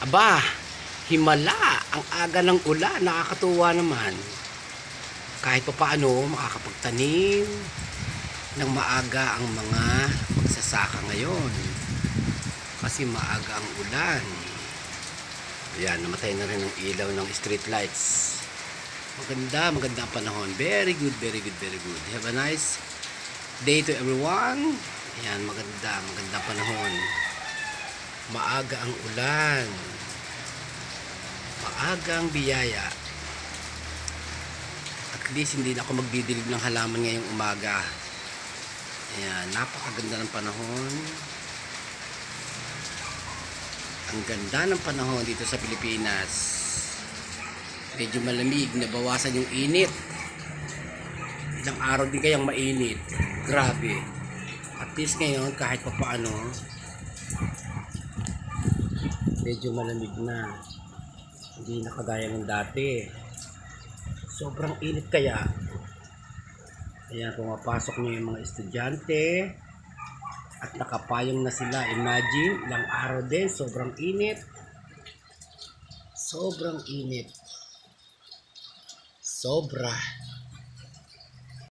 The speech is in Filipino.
Aba, himala, ang aga ng ulan, nakakatuwa naman. Kahit pa paano, makakapagtanim ng maaga ang mga magsasaka ngayon. Kasi maaga ang ulan. Ayan, namatay na rin ang ilaw ng street lights. Maganda ang panahon. Very good, very good, very good. Have a nice day to everyone. Ayan, maganda ang panahon. Maaga ang ulan. Maaga ang biyaya. At least hindi na ako magdidilig ng halaman ngayong umaga. Ayan, napakaganda ng panahon. Ang ganda ng panahon dito sa Pilipinas. Medyo malamig, nabawasan yung init. Ilang araw din kayang mainit. Grabe. At least ngayon, kahit pa paano, medyo malamig na. Hindi na kagaya ng dati. Sobrang init kaya. Ayan, pumapasok na yung mga estudyante. At nakapayong na sila. Imagine, ilang araw din, sobrang init. Sobrang init. Sobra.